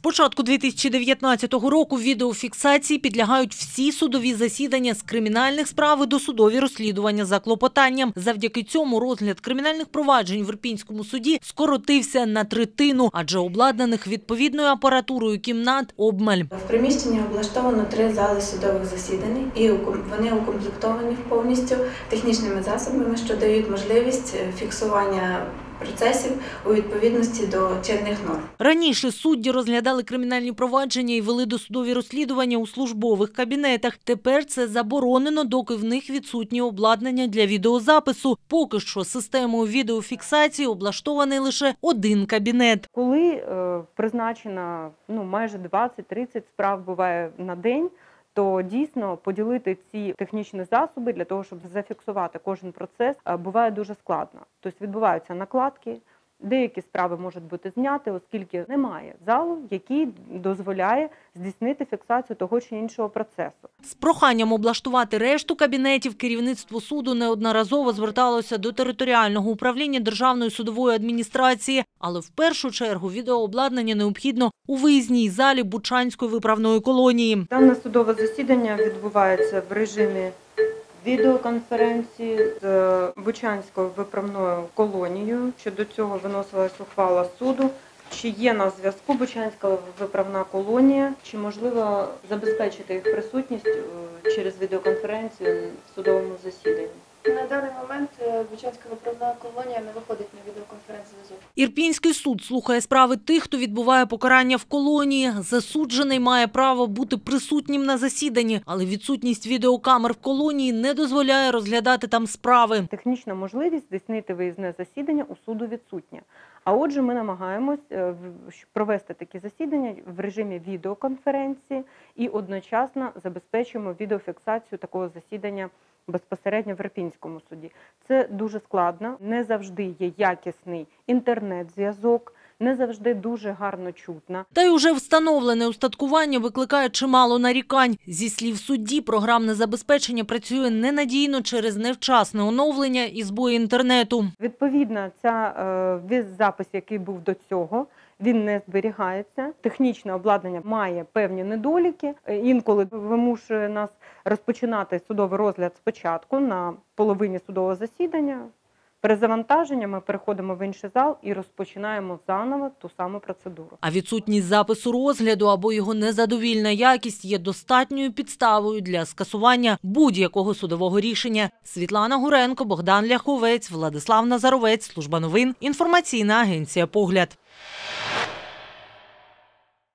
початку 2019 року відеофіксації підлягають всі судові засідання з кримінальних справ і досудові розслідування за клопотанням. Завдяки цьому розгляд кримінальних проваджень в Ірпінському суді скоротився на третину, адже обладнаних відповідною апаратурою кімнат обмаль. В приміщенні облаштовано 3 зали судових засідань, і вони укомплектовані повністю технічними засобами, що дають можливість фіксування процесів у відповідності до чинних норм. Раніше судді розглядали кримінальні провадження і вели досудові розслідування у службових кабінетах. Тепер це заборонено, доки в них відсутні обладнання для відеозапису. Поки що системою відеофіксації облаштований лише один кабінет. Коли призначено майже 20-30 справ буває на день, то дійсно поділити ці технічні засоби для того, щоб зафіксувати кожен процес, буває дуже складно. Тобто відбуваються накладки, деякі справи можуть бути зняті, оскільки немає залу, який дозволяє здійснити фіксацію того чи іншого процесу. З проханням облаштувати решту кабінетів керівництво суду неодноразово зверталося до територіального управління Державної судової адміністрації, але в першу чергу відеообладнання необхідно у виїзній залі Бучанської виправної колонії. Дане судове засідання відбувається в режимі відеоконференції з Бучанською виправною колонією. Щодо цього виносилась ухвала суду. Чи є на зв'язку Бучанська виправна колонія, чи можливо забезпечити їх присутність через відеоконференцію в судовому засіданні? На даний момент Бучанська виправна колонія не виходить на відеоконференц-зв'язок. Ірпінський суд слухає справи тих, хто відбуває покарання в колонії. Засуджений має право бути присутнім на засіданні, але відсутність відеокамер в колонії не дозволяє розглядати там справи. Технічна можливість здійснити виїзне засідання у суду відсутня. А отже, ми намагаємось провести такі засідання в режимі відеоконференції і одночасно забезпечуємо відеофіксацію такого засідання безпосередньо в Ірпінському суді. Це дуже складно, не завжди є якісний інтернет-зв'язок, не завжди дуже гарно чутно. Та й уже встановлене устаткування викликає чимало нарікань. Зі слів судді, програмне забезпечення працює ненадійно через невчасне оновлення і збої інтернету. Відповідно, весь запис, який був до цього, він не зберігається. Технічне обладнання має певні недоліки. Інколи вимушує нас розпочинати судовий розгляд спочатку на половині судового засідання. Перезавантаження ми переходимо в інший зал і розпочинаємо заново ту саму процедуру. А відсутність запису розгляду або його незадовільна якість є достатньою підставою для скасування будь-якого судового рішення. Світлана Гуренко, Богдан Ляховець, Владислав Назаровець, Служба новин, інформаційна агенція «Погляд».